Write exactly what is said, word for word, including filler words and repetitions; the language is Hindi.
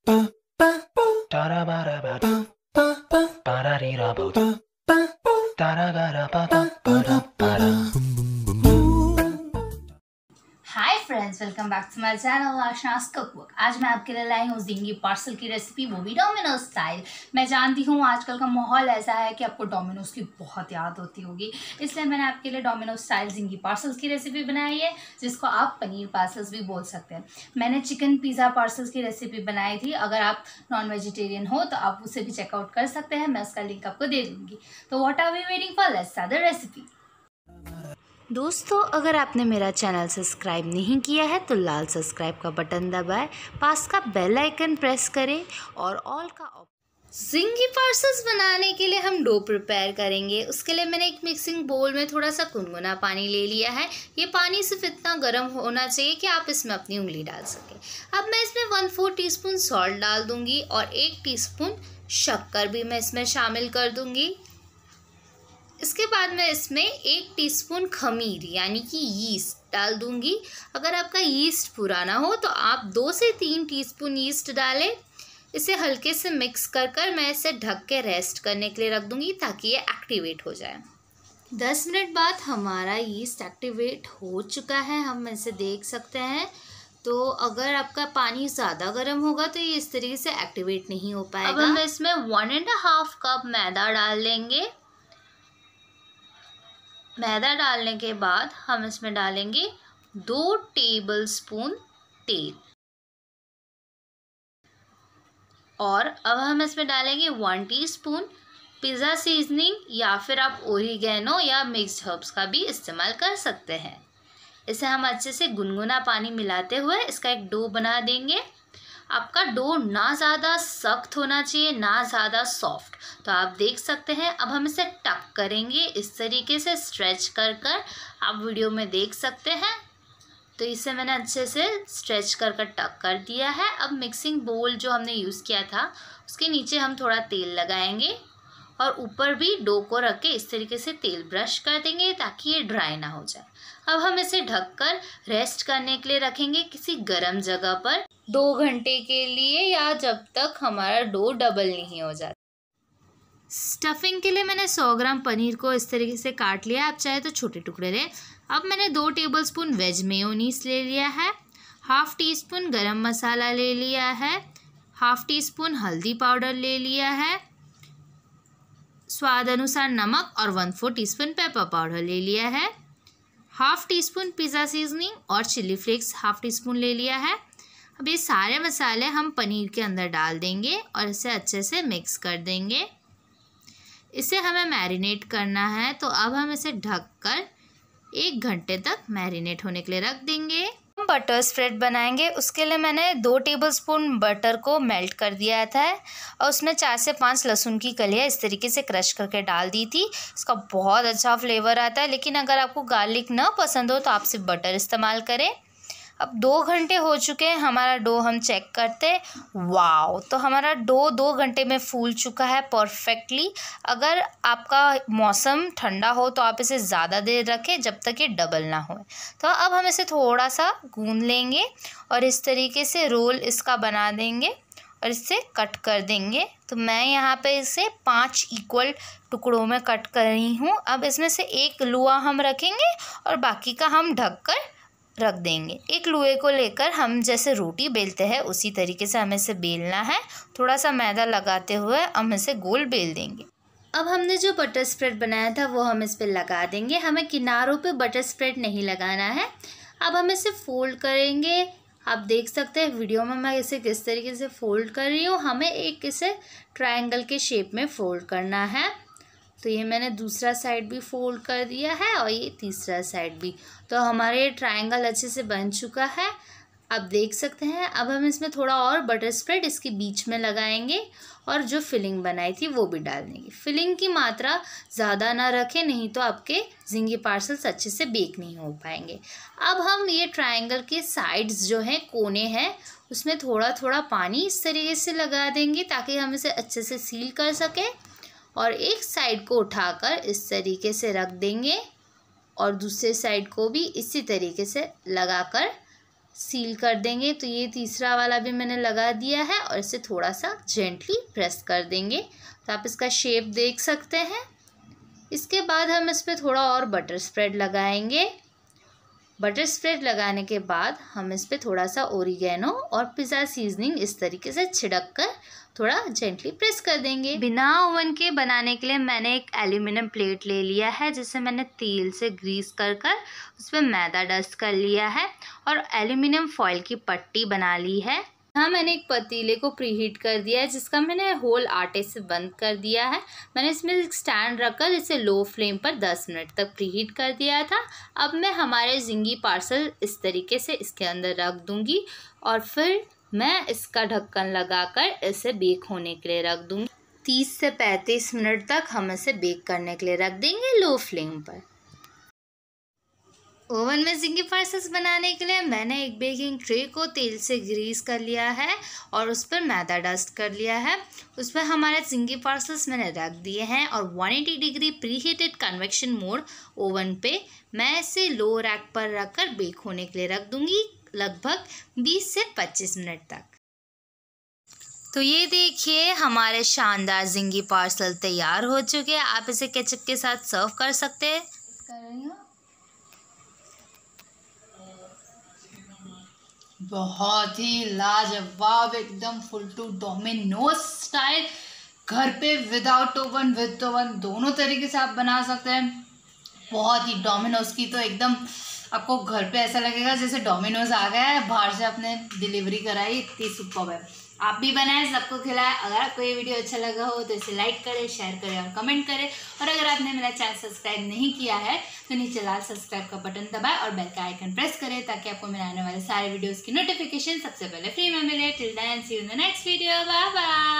Hi friends, welcome back to my channel Aashna's cookbook. आज मैं आपके लिए लाई हूँ जिंगी पार्सल की रेसिपी, वो भी डोमिनोज स्टाइल। मैं जानती हूँ आजकल का माहौल ऐसा है कि आपको डोमिनोज की बहुत याद होती होगी, इसलिए मैंने आपके लिए डोमिनोज स्टाइल जिंगी पार्सल्स की रेसिपी बनाई है, जिसको आप पनीर पार्सल्स भी बोल सकते हैं। मैंने चिकन पिज़्ज़ा पार्सल्स की रेसिपी बनाई थी। अगर आप नॉन वेजिटेरियन हो तो आप उसे भी चेकआउट कर सकते हैं, मैं उसका लिंक आपको दे दूँगी। तो what are we waiting for, let's start the recipe. दोस्तों, अगर आपने मेरा चैनल सब्सक्राइब नहीं किया है तो लाल सब्सक्राइब का बटन दबाएं, पास का बेल आइकन प्रेस करें और ऑल का जिंगी पार्सल्स बनाने के लिए हम डो प्रिपेयर करेंगे। उसके लिए मैंने एक मिक्सिंग बोल में थोड़ा सा गुनगुना पानी ले लिया है। ये पानी सिर्फ इतना गर्म होना चाहिए कि आप इसमें अपनी उंगली डाल सकें। अब मैं इसमें वन फोर टीस्पून सॉल्ट डाल दूंगी और एक टीस्पून शक्कर भी मैं इसमें शामिल कर दूंगी। इसके बाद मैं इसमें एक टीस्पून खमीर यानी कि यीस्ट डाल दूंगी। अगर आपका यीस्ट पुराना हो तो आप दो से तीन टीस्पून यीस्ट डालें। इसे हल्के से मिक्स कर कर मैं इसे ढक के रेस्ट करने के लिए रख दूंगी ताकि ये एक्टिवेट हो जाए। दस मिनट बाद हमारा यीस्ट एक्टिवेट हो चुका है, हम इसे देख सकते हैं। तो अगर आपका पानी ज़्यादा गर्म होगा तो ये इस तरीके से एक्टिवेट नहीं हो पाएगा। अब हम इसमें वन एंड हाफ कप मैदा डाल लेंगे। मैदा डालने के बाद हम इसमें डालेंगे दो टेबलस्पून तेल और अब हम इसमें डालेंगे वन टीस्पून पिज़्ज़ा सीजनिंग, या फिर आप ओरिगेनो या मिक्स्ड हर्ब्स का भी इस्तेमाल कर सकते हैं। इसे हम अच्छे से गुनगुना पानी मिलाते हुए इसका एक डो बना देंगे। आपका डो ना ज़्यादा सख्त होना चाहिए ना ज़्यादा सॉफ्ट। तो आप देख सकते हैं। अब हम इसे टक करेंगे इस तरीके से स्ट्रेच कर कर, आप वीडियो में देख सकते हैं। तो इसे मैंने अच्छे से स्ट्रेच कर कर टक कर दिया है। अब मिक्सिंग बोल जो हमने यूज़ किया था उसके नीचे हम थोड़ा तेल लगाएंगे और ऊपर भी डो को रख के इस तरीके से तेल ब्रश कर देंगे ताकि ये ड्राई ना हो जाए। अब हम इसे ढककर रेस्ट करने के लिए रखेंगे किसी गर्म जगह पर दो घंटे के लिए, या जब तक हमारा डो डबल नहीं हो जाता। स्टफिंग के लिए मैंने सौ ग्राम पनीर को इस तरीके से काट लिया, आप चाहे तो छोटे टुकड़े लें। अब मैंने दो टेबलस्पून वेज मेयोनीज ले लिया है, हाफ़ टी स्पून गरम मसाला ले लिया है, हाफ़ टी स्पून हल्दी पाउडर ले लिया है, स्वाद अनुसार नमक और one four teaspoon pepper powder ले लिया है, half teaspoon pizza seasoning और chilli flakes half teaspoon ले लिया है। अब ये सारे मसाले हम पनीर के अंदर डाल देंगे और इसे अच्छे से मिक्स कर देंगे। इसे हमें मैरिनेट करना है, तो अब हम इसे ढककर एक घंटे तक मैरिनेट होने के लिए रख देंगे। हम बटर स्प्रेड बनाएंगे। उसके लिए मैंने दो टेबलस्पून बटर को मेल्ट कर दिया था और उसमें चार से पाँच लहसुन की कलियाँ इस तरीके से क्रश करके डाल दी थी। इसका बहुत अच्छा फ्लेवर आता है, लेकिन अगर आपको गार्लिक ना पसंद हो तो आप सिर्फ बटर इस्तेमाल करें। अब दो घंटे हो चुके हैं, हमारा डो हम चेक करते हैं। वाओ, तो हमारा डो दो घंटे में फूल चुका है परफेक्टली। अगर आपका मौसम ठंडा हो तो आप इसे ज़्यादा देर रखें जब तक ये डबल ना हो। तो अब हम इसे थोड़ा सा गूंद लेंगे और इस तरीके से रोल इसका बना देंगे और इससे कट कर देंगे। तो मैं यहाँ पे इसे पांच इक्वल टुकड़ों में कट कर रही हूँ। अब इसमें से एक लुआ हम रखेंगे और बाकी का हम ढक कर रख देंगे। एक लुए को लेकर हम जैसे रोटी बेलते हैं उसी तरीके से हमें इसे बेलना है। थोड़ा सा मैदा लगाते हुए हम इसे गोल बेल देंगे। अब हमने जो बटर स्प्रेड बनाया था वो हम इस पे लगा देंगे। हमें किनारों पे बटर स्प्रेड नहीं लगाना है। अब हम इसे फोल्ड करेंगे। आप देख सकते हैं वीडियो में मैं इसे किस तरीके से फोल्ड कर रही हूँ। हमें एक इसे ट्रायंगल के शेप में फोल्ड करना है। तो ये मैंने दूसरा साइड भी फोल्ड कर दिया है और ये तीसरा साइड भी। तो हमारे ट्रायंगल अच्छे से बन चुका है, आप देख सकते हैं। अब हम इसमें थोड़ा और बटर स्प्रेड इसके बीच में लगाएंगे और जो फिलिंग बनाई थी वो भी डाल देंगे। फिलिंग की मात्रा ज़्यादा ना रखें, नहीं तो आपके जिंगी पार्सल्स अच्छे से बेक नहीं हो पाएंगे। अब हम ये ट्रायंगल के साइड्स जो हैं, कोने हैं, उसमें थोड़ा थोड़ा पानी इस तरीके से लगा देंगे ताकि हम इसे अच्छे से सील कर सकें। और एक साइड को उठाकर इस तरीके से रख देंगे और दूसरे साइड को भी इसी तरीके से लगाकर सील कर देंगे। तो ये तीसरा वाला भी मैंने लगा दिया है और इसे थोड़ा सा जेंटली प्रेस कर देंगे। तो आप इसका शेप देख सकते हैं। इसके बाद हम इस पर थोड़ा और बटर स्प्रेड लगाएंगे। बटर स्प्रेड लगाने के बाद हम इस पर थोड़ा सा ओरिगेनो और पिज़्ज़ा सीजनिंग इस तरीके से छिड़क कर थोड़ा जेंटली प्रेस कर देंगे। बिना ओवन के बनाने के लिए मैंने एक एल्यूमिनियम प्लेट ले लिया है, जिसे मैंने तेल से ग्रीस कर कर उस पर मैदा डस्ट कर लिया है और एल्यूमिनियम फॉइल की पट्टी बना ली है। हाँ, मैंने एक पतीले को प्रीहीट कर दिया है, जिसका मैंने होल आटे से बंद कर दिया है। मैंने इसमें एक स्टैंड रखकर इसे लो फ्लेम पर दस मिनट तक प्रीहीट कर दिया था। अब मैं हमारे जिंगी पार्सल इस तरीके से इसके अंदर रख दूंगी और फिर मैं इसका ढक्कन लगाकर इसे बेक होने के लिए रख दूंगी। तीस से पैंतीस मिनट तक हम इसे बेक करने के लिए रख देंगे लो फ्लेम पर। ओवन में जिंगी पार्सल्स बनाने के लिए मैंने एक बेकिंग ट्रे को तेल से ग्रीस कर लिया है और उस पर मैदा डस्ट कर लिया है। उस पर हमारे जिंगी पार्सल्स मैंने रख दिए हैं और एक सौ अस्सी degree preheated convection mode oven पे मैं इसे लो रैक पर रखकर बेक होने के लिए रख दूंगी लगभग बीस से पच्चीस मिनट तक। तो ये देखिए हमारे शानदार जिंगी पार्सल तैयार हो चुके हैं। आप इसे केचप के साथ सर्व कर सकते हैं। कर रही हूँ। बहुत ही लाजवाब, एकदम फुल टू डोमिनोज स्टाइल, घर पे विदाउट ओवन विद ओवन दोनों तरीके से आप बना सकते हैं। बहुत ही डोमिनोज की तो एकदम आपको घर पे ऐसा लगेगा जैसे डोमिनोज आ गया है, बाहर से आपने डिलीवरी कराई, इतनी सुपर्ब है। आप भी बनाएं, सबको खिलाएं। अगर आपको ये वीडियो अच्छा लगा हो तो इसे लाइक करें, शेयर करें और कमेंट करें। और अगर आपने मेरा चैनल सब्सक्राइब नहीं किया है तो नीचे लाल सब्सक्राइब का बटन दबाएं और बेल का आइकन प्रेस करें, ताकि आपको मेरे आने वाले सारे वीडियोस की नोटिफिकेशन सबसे पहले फ्री में मिले। Till then see you in the next video, bye bye.